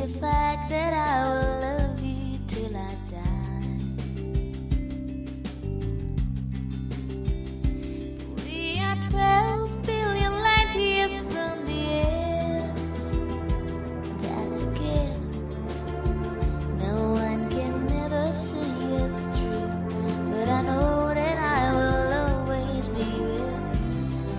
the fact that I will love you till I die. We are 12 billion light years from the edge. That's a gift. No one can ever say it's true, but I know that I will always be with you.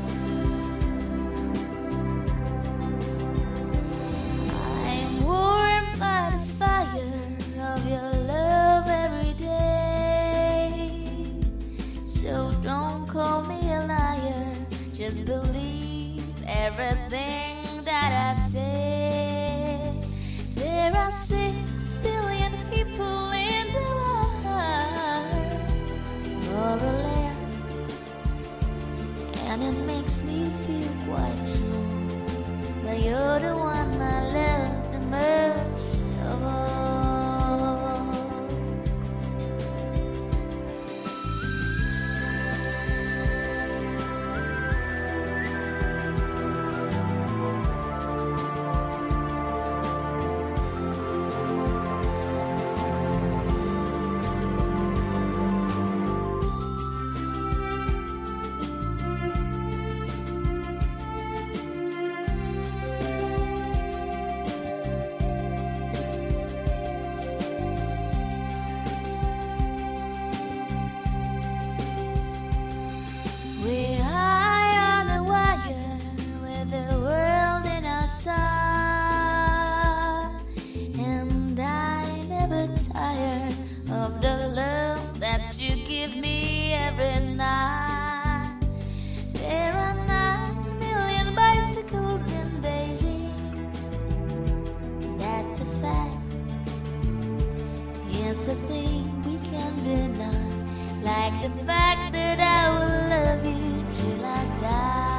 I'm warmed by the fire of your love every day. So don't call me a liar, just believe everything that I say. There are 6 billion people in the world, more or less, and it makes me feel quite small. But you're the one I love the most of all. We're high on a wire with the world in our sight, and I never tire of the love that you give me every night. There are 9 million bicycles in Beijing. That's a fact. It's a thing we can't deny, like the fact that I will love you till I die.